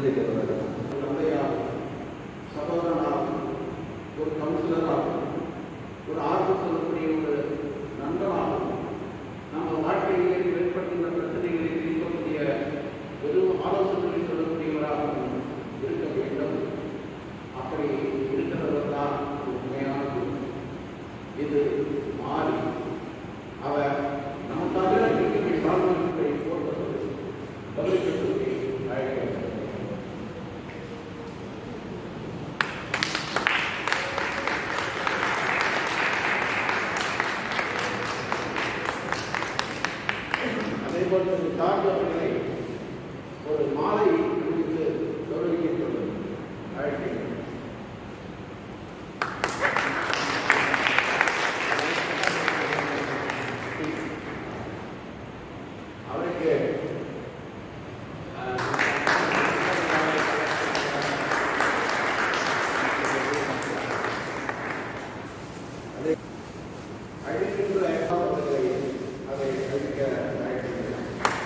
தந்தையாகும், சகோதரனாகும், ஒரு கவுன்சிலராகும், ஒரு ஆர்வ சொல்லக்கூடிய ஒரு நண்பனாகும், நம்ம வாழ்க்கையிலே ஏற்படுகின்ற பிரச்சனைகளை தீர்க்கக்கூடிய வெறும் ஆலோசனைகளை சொல்லக்கூடியவராகவும் இருக்க வேண்டும். அப்படி இருக்கிறவர் தான் உண்மையான குரு. இது மாறி அவர் நமக்காக நீக்கமை சாதனைகளை போடுவது கவனிப்பதற்கு அழைக்கிறார். அதேபோல் ஜார்ஜ் அவர்களை ஒரு மாலை குறித்து கௌரவிக்கப்பட்டது அழைக்கிறேன். அவருக்கு அழைக்கின்ற அவர்களை அதை அழைக்க அழைக்கிறேன்.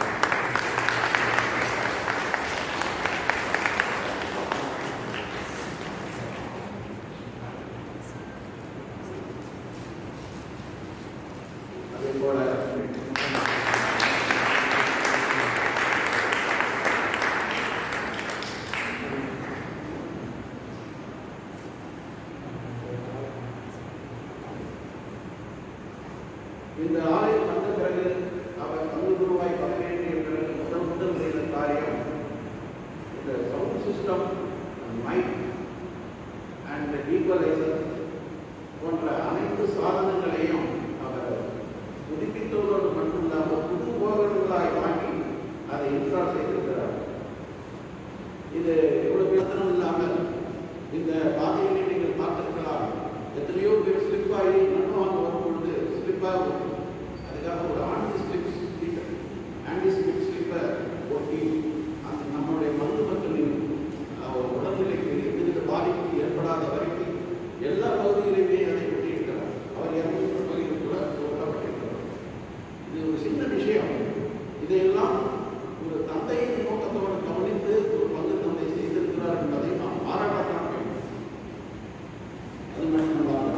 அதே போல இந்த ஆலயம் வந்த பிறகு அவர் ரூபாய் 17 என்ற முதல் செய்த காரியம் இந்த sound system, mic and equaliser போன்ற அனைத்து சாதனங்களையும் அவர் புதுப்பித்ததோடு மட்டுமில்லாமல் புது உபகரணங்களாய் வாங்கி அதை இன்ஸ்டால் செய்திருக்கிறார். இது எவ்வளவு பேசணும் இல்லாமல் இந்த பாதையிலே நீங்கள் பார்த்திருக்கலாம். எத்தனையோ பேர் ஸ்லிப்பாகி மண்ணாக வரும்பொழுது ஸ்லிப்பாக அதுக்காக ஒரு ஆன்டி ஸ்லிப் ஸ்லிப்பர் ஒட்டி அந்த நம்மளுடைய மருந்து மக்களின் உடல்நிலைக்கு எந்தவித பாதிப்பு ஏற்படாத வரைக்கும் எல்லா பகுதிகளிலுமே அதை ஒட்டியிருக்கிறார். அவர் 200 பகுதியில் கூட ஒட்டப்பட்டிருக்கிறார். இது ஒரு சின்ன விஷயம். இதையெல்லாம் ஒரு தந்தையின் நோக்கத்தோடு கவனித்து ஒரு பங்கு தந்தை செய்திருக்கிறார் என்பதை நாம் பாராட்டத்தான் வேண்டும். அது மட்டுமல்லாமல்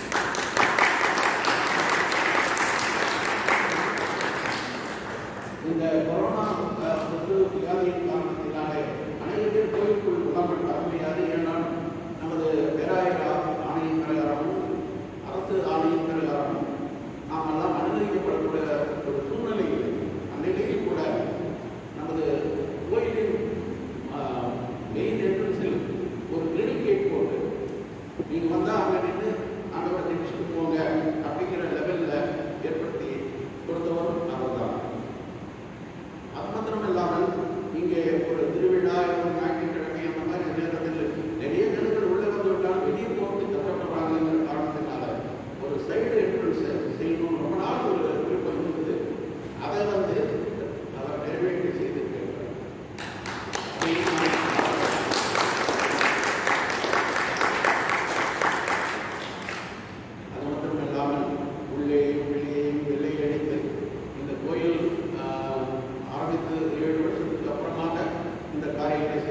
இந்த கொரோனா வியாதியின் காரணத்தினாலே அனைத்து பேர் கோயிலுக்குள் உடம்பு வர முடியாது. ஏனால் நமது பேராயர் ஆணையின் பிரகாரமும் அரசு ஆணையின் பிரகாரமும் நாம் எல்லாம் அனுமதிக்கப்படக்கூடிய ஒரு சூழ்நிலை இல்லை. அந்நிலையில் கூட நமது கோயிலின் மெயின் என்ட்ரன்ஸில் ஒரு கிரெடிட் கேட் போட்டு நீங்கள் வந்தால் அங்கே நின்று ஆண்டவரை தெரிவிச்சுட்டு போங்க அப்படிங்கிற லெவலில் ஏற்படுத்தி கொடுத்தவரும் அவர் தான். அது மாத்திரம் இல்லாமல் இங்கே ஒரு திருவிழா, ஞாயிற்றுக்கிழமை அந்த மாதிரி நேரத்தில் நிறைய ஜனங்கள் உள்ளே வந்து விட்டால் வெளியே போகிறதுக்கு கஷ்டப்படுறாங்கிற காரணத்தினால ஒரு சைடு என்ட்ரன்ஸ் செய்யணும் ரொம்ப நாள் ஒரு விருப்பம் இருக்குது. அதை வந்து அவர் நிறைவேற்றி செய்திருக்கிறார். அது மாத்திரம் இல்லாமல் உள்ளே வெளியே வெள்ளை அடித்து இந்த கோயில் ஆரம்பித்து 7 வருஷத்துக்கு அப்புறமாக இந்த காரியத்தை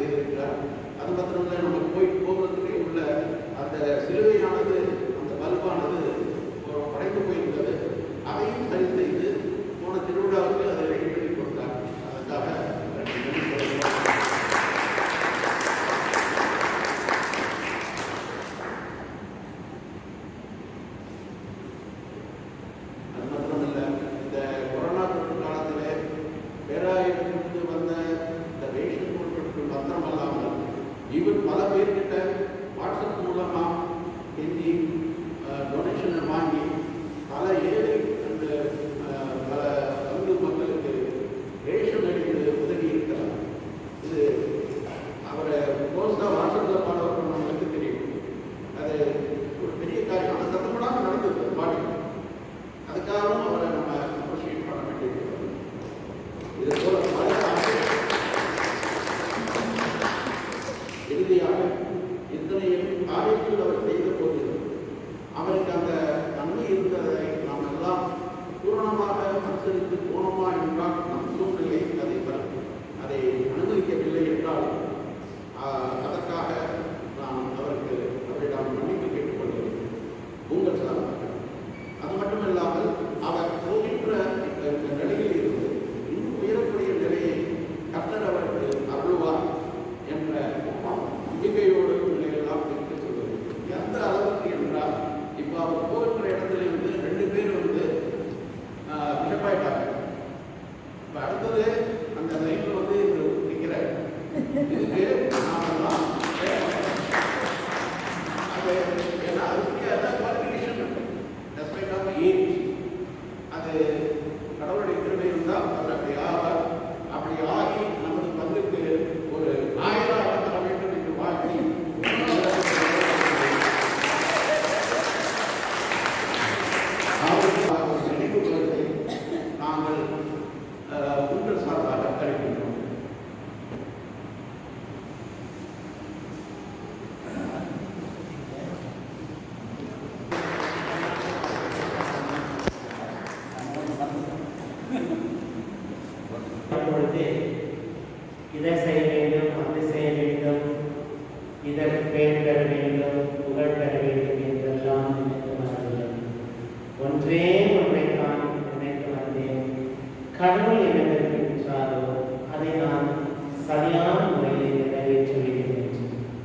இதை செய்ய வேண்டும், அதை செய்ய வேண்டும், இதற்கு பெயர் பெற வேண்டும், புகழ் பெற வேண்டும் என்றெல்லாம் நினைத்து வரவில்லை. ஒன்றே ஒன்றைத்தான் நினைத்து வந்தேன். கடவுள் என்ன விரும்புகின்றாரோ அதை நான் சரியான முறையில் நிறைவேற்ற வேண்டும் என்று.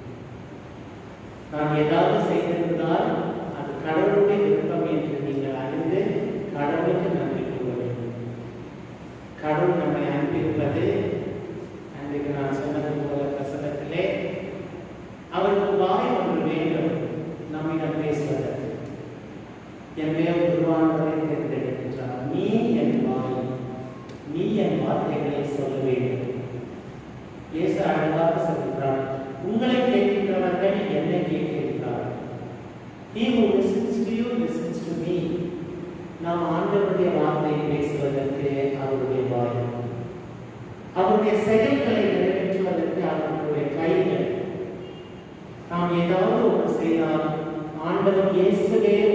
நான் ஏதாவது செய்திருந்தால் அது கடவுளுடைய விருப்பம் என்று நீங்கள் அறிந்து கடவுளுக்கு நன்றி கூற வேண்டும். கடவுள் நம்மை அனுப்பியிருப்பது, அன்றைக்கு நான் சொன்னது போல பிரசங்கத்திலே, அவருக்கு வாய் ஒன்று வேண்டும் நம்மிடம் பேசுவதற்கு. என்னையோ குருவானவரை தேர்ந்தெடுக்கின்றார். நீ என் வாய், நீ என் வார்த்தைகளை சொல்ல வேண்டும். இயேசு அழகாக சொல்கிறார், உங்களை கேட்கின்றவர்கள் என்னை கேட்கின்றார். He who listens to you listens to me. நாம் ஆண்டவருடைய வார்த்தையை பேசுவதற்கு அவருடைய வாய், அவருடைய செயல்களை நிறைவேற்றுவதற்கு அவர்களுடைய கைகள். நாம் ஏதாவது ஒன்று செய்தால் ஆண்டவர் இயேசுவே